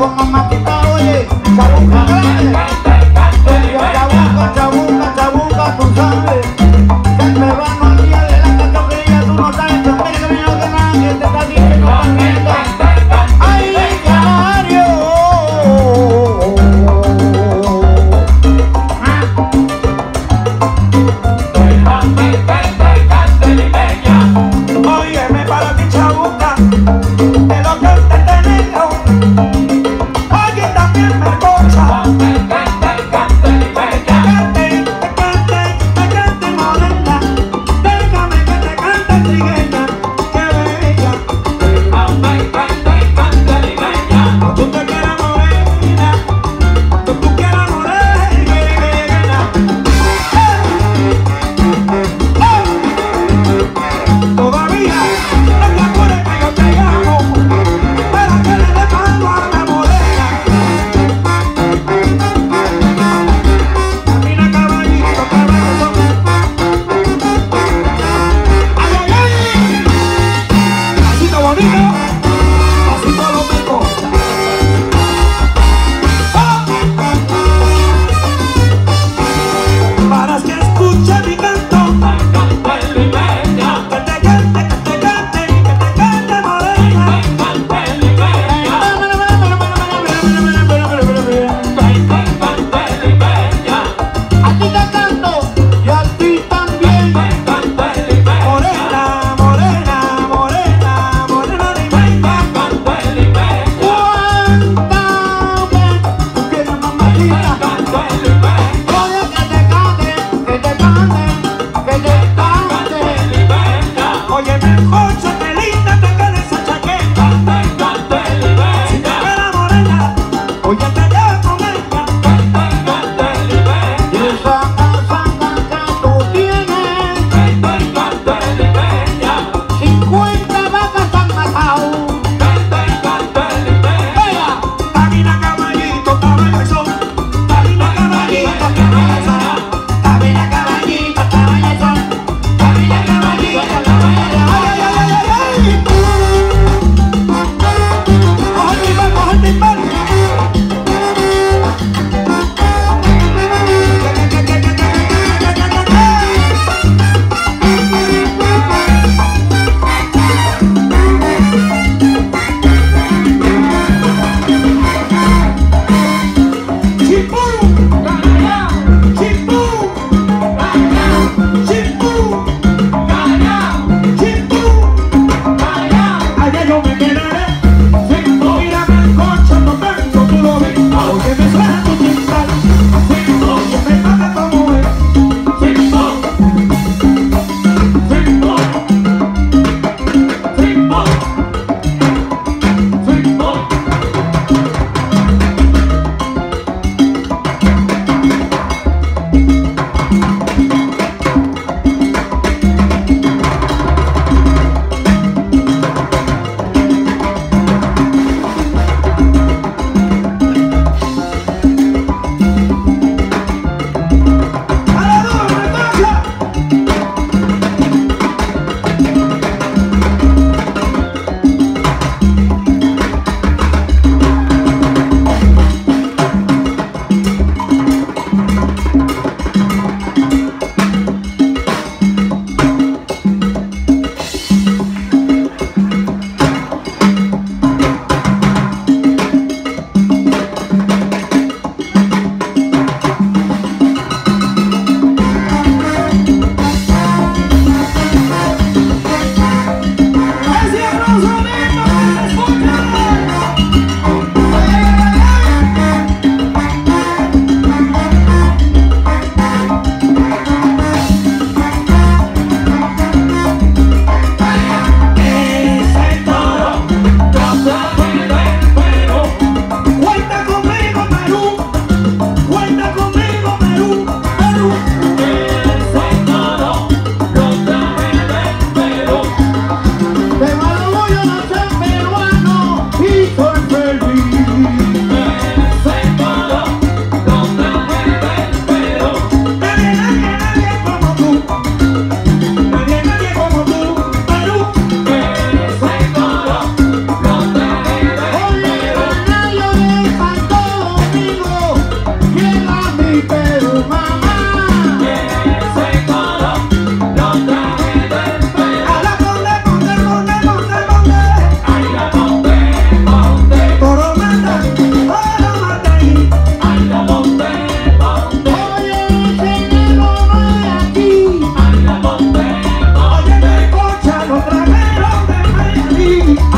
con mamatita, oye, chabuca grande. Chabuca, chabuca, tú sabes. Que el peruano al día de la cachoquería, tú no sabes también que vino que nadie te está diciendo también. ¡Ay, Canario! Óyeme para ti, chabuca, de lo que te he tenido. Oye, también me goza. Morena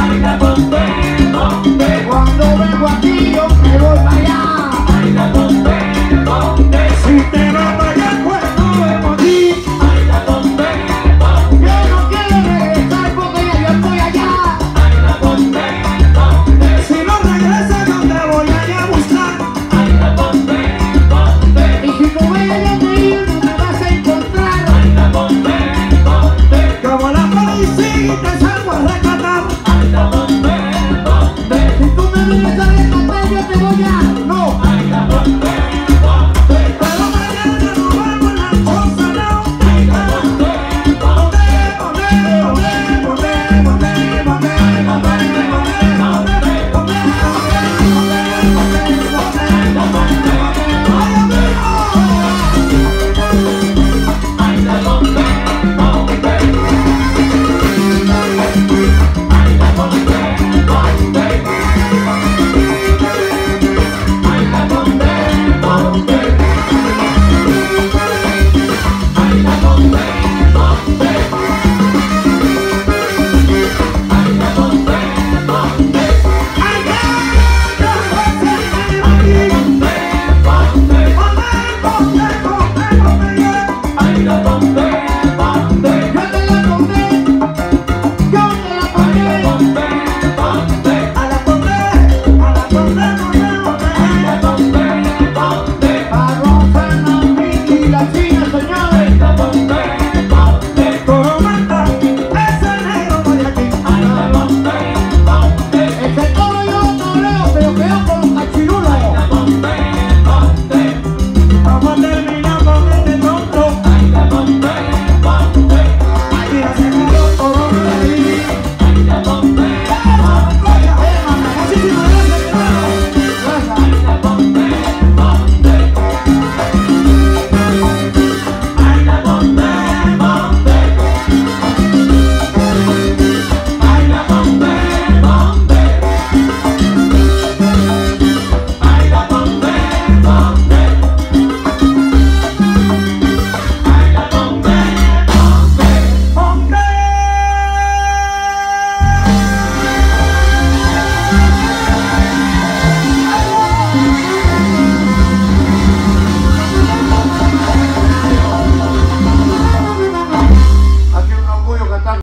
Cuando vengo aquí yo me voy para allá. Si te vas para allá, pues no vengo aquí. Yo no quiero regresar porque ya yo estoy allá. Si no regresas yo te voy a ir a buscar. Y si no me hayas de ir no me vas a encontrar. Como la policía te salgo a rescatar. Si tú me vienes a rescatar yo te voy a... No. Pero mañana no vamos a la cosa, no.